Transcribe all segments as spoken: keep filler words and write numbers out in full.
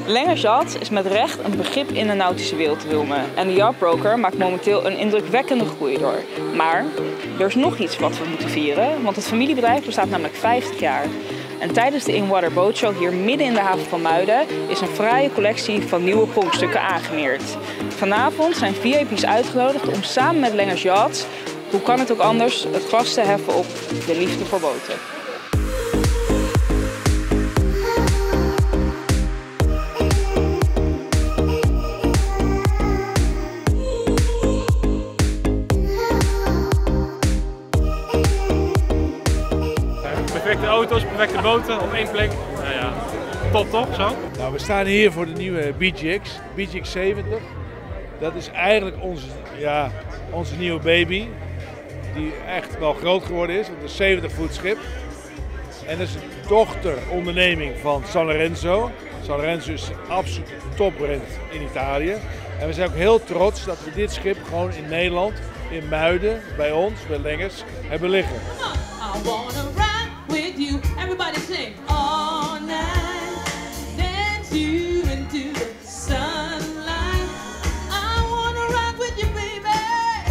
Lengers Yachts is met recht een begrip in de nautische wereld te noemen. En de Yachtbroker maakt momenteel een indrukwekkende groei door. Maar er is nog iets wat we moeten vieren, want het familiebedrijf bestaat namelijk vijftig jaar. En tijdens de In-Water Boat Show hier midden in de haven van Muiden is een fraaie collectie van nieuwe pronkstukken aangemeerd. Vanavond zijn V I P's uitgenodigd om samen met Lengers Yachts, hoe kan het ook anders, het glas te heffen op de liefde voor boten. Perfecte auto's, perfecte boten op één plek. Nou ja, top toch zo? Nou, we staan hier voor de nieuwe B G X, B G X zeventig. Dat is eigenlijk onze, ja, onze nieuwe baby, die echt wel groot geworden is. Het is een zeventig voet schip. En dat is een dochteronderneming van San Lorenzo. San Lorenzo is absoluut topbrand in Italië. En we zijn ook heel trots dat we dit schip gewoon in Nederland, in Muiden, bij ons, bij Lengers, hebben liggen. You, everybody sing all night, dance you into the sunlight. I wanna rock with you, baby.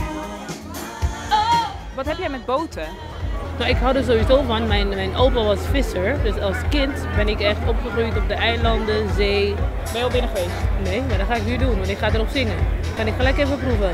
Oh. Wat heb jij met boten? Nou, ik hou er sowieso van. Mijn, mijn opa was visser, dus als kind ben ik echt opgegroeid op de eilanden, zee. Ben je al binnen geweest? Nee, maar dat ga ik nu doen, want ik ga erop zingen. Kan ik gelijk even proeven.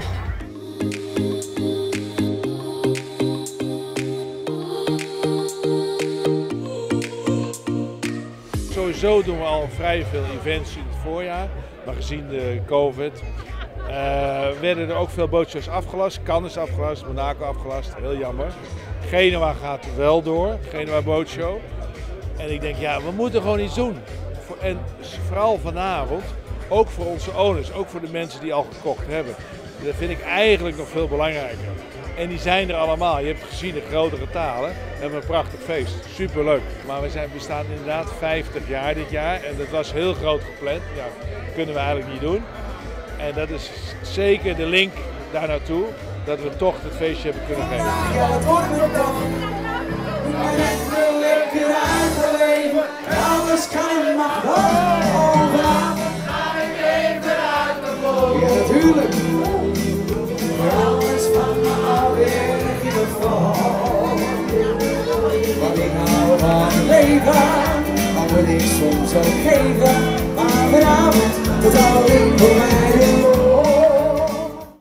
Sowieso doen we al vrij veel events in het voorjaar, maar gezien de COVID uh, werden er ook veel bootshows afgelast. Cannes is afgelast, Monaco afgelast, heel jammer. Genua gaat wel door, Genua Bootshow. En ik denk, ja, we moeten gewoon iets doen. En vooral vanavond, ook voor onze owners, ook voor de mensen die al gekocht hebben. Dat vind ik eigenlijk nog veel belangrijker. En die zijn er allemaal. Je hebt gezien de grote getalen. We hebben een prachtig feest. Superleuk. Maar we zijn, bestaan inderdaad vijftig jaar dit jaar. En dat was heel groot gepland. Ja, dat kunnen we eigenlijk niet doen. En dat is zeker de link daar naartoe. Dat we toch het feestje hebben kunnen geven. Ja, het wordt weer op dag. En lekker uitgeleven. Alles kan maar overal. Ga ik even uit de boot. Ja, natuurlijk. Alles van me alweer geval. Want ik hou van leven, al wil ik soms ook geven. Maar vanavond, het alleen voor mij.